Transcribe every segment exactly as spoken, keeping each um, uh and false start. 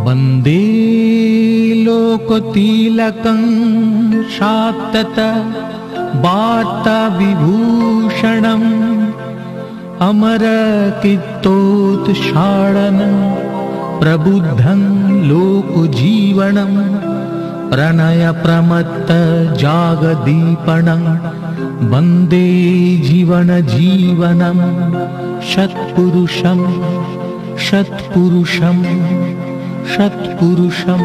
वन्दे लोकतिलकं शान्तत वार्ताविभूषणम् अमरकीर्तोत्क्षालनं प्रबुद्धं लोकजीवनं प्रणयप्रमत्तजागदीपनं वन्दे जीवनजीवनं सत्पुरुषं सत्पुरुषं सत्पुरुषम्।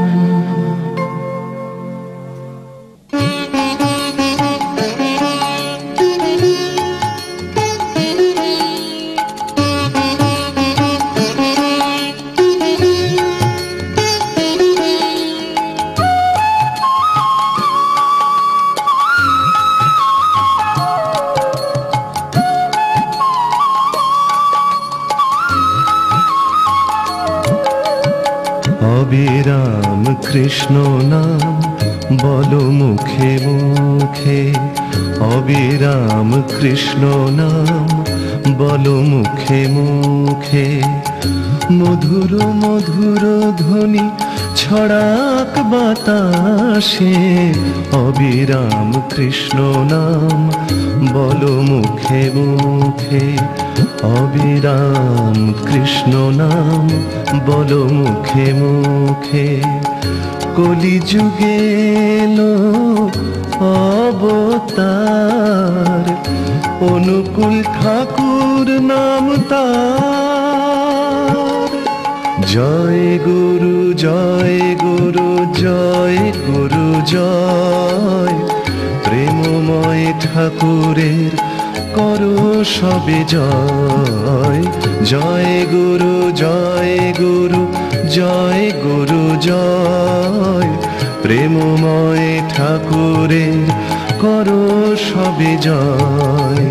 অবিরাম কৃষ্ণ নাম বলো মুখে মুখে, অবিরাম কৃষ্ণ নাম বলো মুখে মুখে। মধুর মধুর ধ্বনি ছড়াক বাতাসে, অবিরাম কৃষ্ণ নাম বলো মুখে মুখে। অবিরাম কৃষ্ণ নাম বলো মুখে মুখে। কলিযুগে এলো অবতার, অনুকূল ঠাকুর নাম তার। জয় গুরু জয় গুরু জয় গুরু জয়, প্রেমময় ঠাকুরের করো সবে জয়। জয় গুরু জয় গুরু জয় গুরু জয়, প্রেমময় ঠাকুরের করো সবে জয়।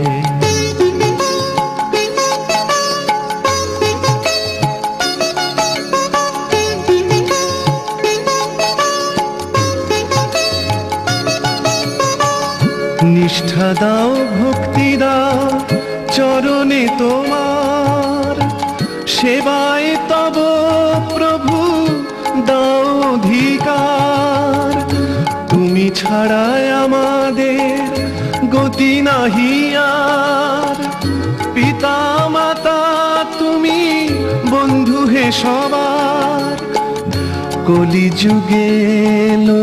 নিষ্ঠা দাও ভক্তি দাও চরণে তোমার, সেবায় তব প্রভু দাও অধিকার। তুমি ছাড়ায় আমাদের গতি নাহি আর, পিতা মাতা তুমি বন্ধু হে সবার। কলিযুগে এলো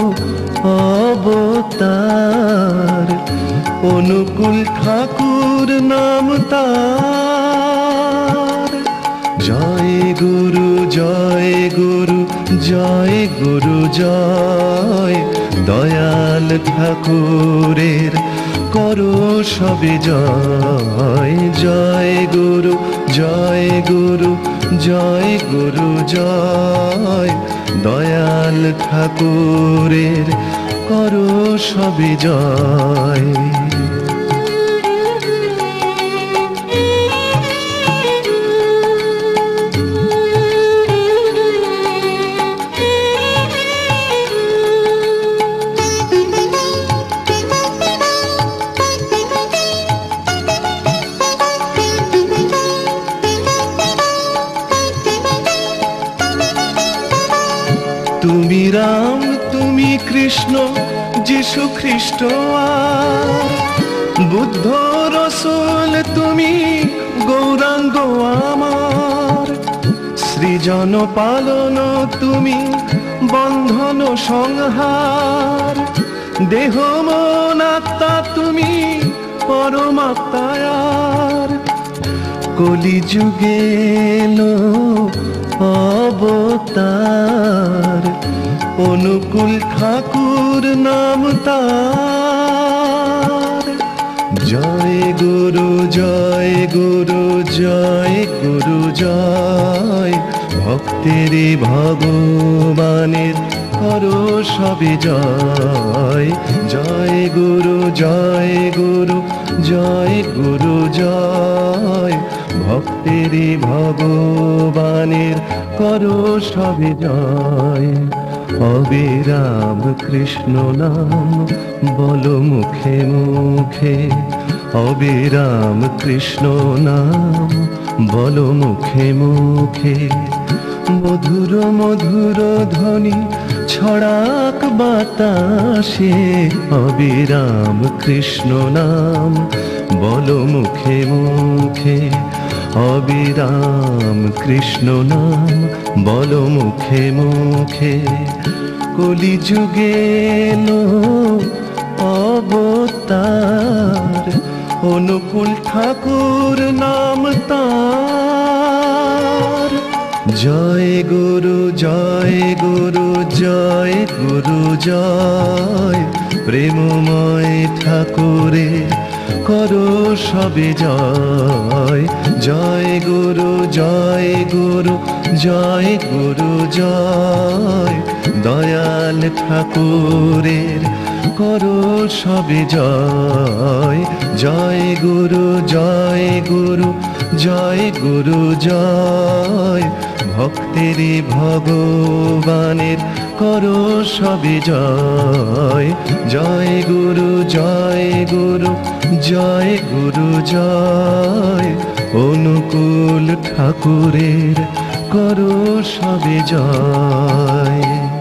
অবতার, অনুকূল ঠাকুর নাম তার। জয় গুরু জয় গুরু জয় গুরু জয়, দয়াল ঠাকুরের করো সবে জয়। জয় গুরু জয় গুরু জয় গুরু জয়, দয়াল ঠাকুরের করো সবে জয়। তুমি রাম তুমি কৃষ্ণ যিশু খ্রিস্ট আর, বুদ্ধ রসুল তুমি গৌরাঙ্গ আমার। সৃজন পালন তুমি বন্ধন সংহার, দেহ মন আত্মা তুমি পরমাত্মায়ার। কলিযুগে এলো অবতার, অনুকূল ঠাকুর নাম তার। জয় গুরু জয় গুরু জয় গুরু জয়, ভক্তের ভগবানের করো সবে জয়। জয় গুরু জয় গুরু জয় গুরু জয়, ভক্তের ভগবানের করো সবে জয়। অবিরাম কৃষ্ণ নাম বলো মুখে মুখে, অবিরাম কৃষ্ণ নাম বলো মুখে মুখে। মধুর মধুর ধ্বনি ছড়াক বাতাসে, অবিরাম কৃষ্ণ নাম বলো মুখে মুখে, অবিরাম কৃষ্ণ নাম বলো মুখে মুখে। কলিযুগে এলো অবতার, অনুকূল ঠাকুর নাম তার। জয় গুরু জয় গুরু জয় গুরু জয়, প্রেমময় ঠাকুরে করো সবে জয়। জয় গুরু জয় গুরু জয় গুরু জয়, দয়াল ঠাকুরের করো সবে জয়। জয় গুরু জয় গুরু জয় গুরু জয়, ভক্তেরই ভগবানের করো সবে জয়। জয় গুরু জয় গুরু জয় গুরু জয়, অনুকূল ঠাকুরের করো সবে জয়।